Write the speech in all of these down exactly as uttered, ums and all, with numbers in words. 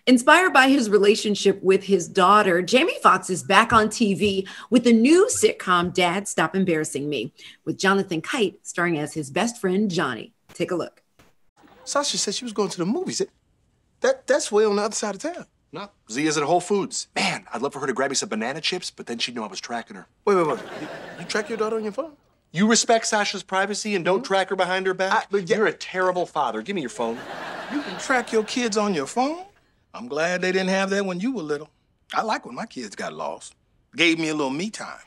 Inspired by his relationship with his daughter, Jamie Foxx is back on T V with the new sitcom Dad, Stop Embarrassing Me, with Jonathan Kite starring as his best friend, Johnny. Take a look. Sasha said she was going to the movies. That, that's way on the other side of town. No, Zia's at Whole Foods. Man, I'd love for her to grab me some banana chips, but then she'd know I was tracking her. Wait, wait, wait. You, you track your daughter on your phone? You respect Sasha's privacy and don't mm-hmm. track her behind her back? I, but yeah. You're a terrible father. Give me your phone. You can track your kids on your phone? I'm glad they didn't have that when you were little. I like when my kids got lost. Gave me a little me time.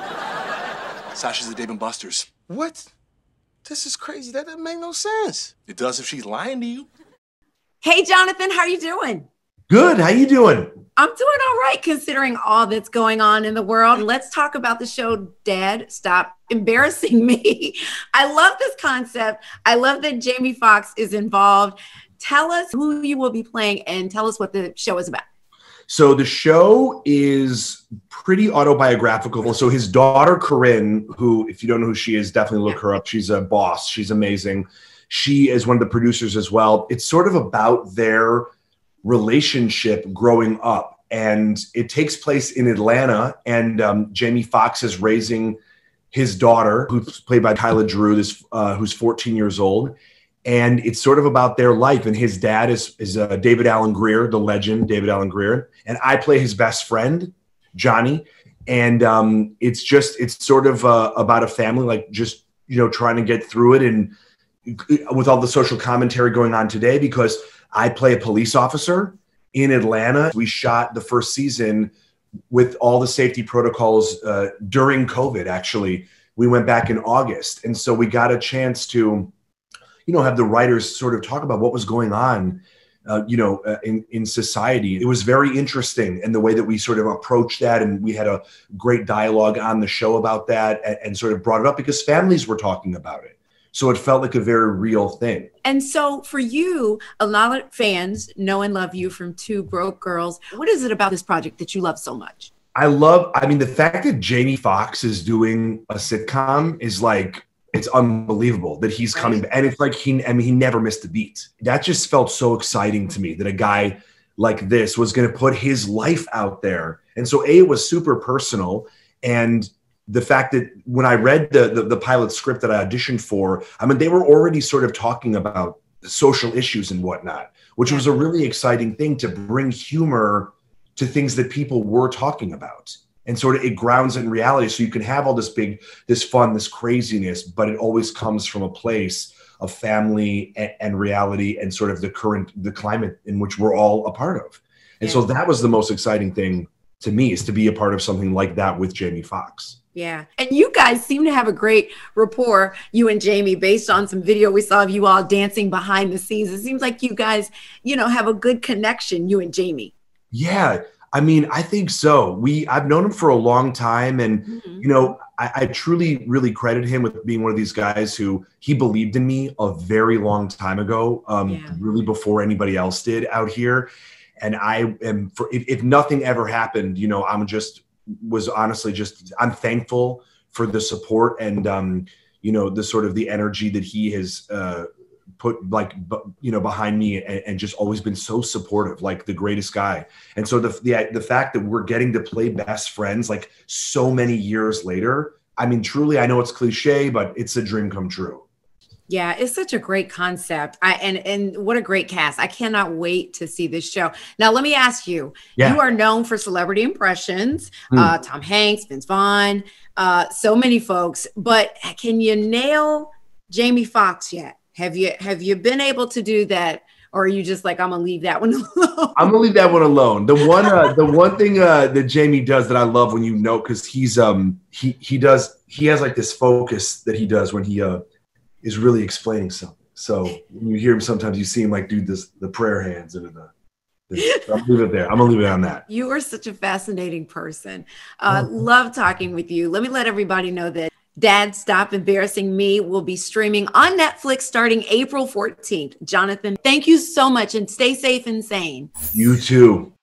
Sasha's at Dave and Buster's. What? This is crazy. That doesn't make no sense. It does if she's lying to you. Hey, Jonathan, how are you doing? Good. How you doing? I'm doing all right, considering all that's going on in the world. Let's talk about the show, Dad, Stop Embarrassing Me. I love this concept. I love that Jamie Foxx is involved. Tell us who you will be playing and tell us what the show is about. So the show is pretty autobiographical. So his daughter, Corinne, who, if you don't know who she is, definitely look her up. She's a boss. She's amazing. She is one of the producers as well. It's sort of about their relationship growing up. And it takes place in Atlanta. And um, Jamie Foxx is raising his daughter, who's played by Kyla Drew, this, uh, who's fourteen years old. And it's sort of about their life. And his dad is, is uh, David Alan Grier, the legend, David Alan Grier. And I play his best friend, Johnny. And um, it's just, it's sort of uh, about a family, like just, you know, trying to get through it. And with all the social commentary going on today, because I play a police officer in Atlanta. We shot the first season with all the safety protocols uh, during COVID, actually. We went back in August. And so we got a chance to, you know, have the writers sort of talk about what was going on, uh, you know, uh, in, in society. It was very interesting in the way that we sort of approached that. And we had a great dialogue on the show about that and, and sort of brought it up because families were talking about it. So it felt like a very real thing. And so for you, a lot of fans know and love you from Two Broke Girls. What is it about this project that you love so much? I love, I mean, the fact that Jamie Foxx is doing a sitcom is like, it's unbelievable that he's coming back. And it's like, he, I mean, he never missed a beat. That just felt so exciting to me that a guy like this was going to put his life out there. And so A, it was super personal. And the fact that when I read the, the, the pilot script that I auditioned for, I mean, they were already sort of talking about social issues and whatnot, which was a really exciting thing to bring humor to things that people were talking about. And sort of it grounds it in reality. So you can have all this big, this fun, this craziness, but it always comes from a place of family and, and reality and sort of the current, the climate in which we're all a part of. And yeah. So that was the most exciting thing to me, is to be a part of something like that with Jamie Foxx. Yeah. And you guys seem to have a great rapport, you and Jamie, based on some video we saw of you all dancing behind the scenes. It seems like you guys, you know, have a good connection, you and Jamie. Yeah. I mean, I think so. We, I've known him for a long time. And, mm-hmm. you know, I, I truly, really credit him with being one of these guys who he believed in me a very long time ago, um, yeah. really before anybody else did out here. And I am, for, if, if nothing ever happened, you know, I'm just, was honestly just, I'm thankful for the support and, um, you know, the sort of the energy that he has uh, put like, you know, behind me and, and just always been so supportive, like the greatest guy. And so the, the, the fact that we're getting to play best friends, like so many years later, I mean, truly, I know it's cliche, but it's a dream come true. Yeah, it's such a great concept. I and and what a great cast. I cannot wait to see this show. Now, let me ask you, yeah. you are known for celebrity impressions, mm. uh, Tom Hanks, Vince Vaughn, uh, so many folks, but can you nail Jamie Foxx yet? Have you have you been able to do that? Or are you just like, I'm gonna leave that one alone? I'm gonna leave that one alone. The one, uh, the one thing uh, that Jamie does that I love when you know, because he's um he he does he has like this focus that he does when he uh is really explaining something. So when you hear him, sometimes you see him like do this the prayer hands into the. the I'll leave it there. I'm gonna leave it on that. You are such a fascinating person. Uh, oh. Love talking with you. Let me let everybody know that Dad, Stop Embarrassing Me will be streaming on Netflix starting April fourteenth. Jonathan, thank you so much and stay safe and sane. You too.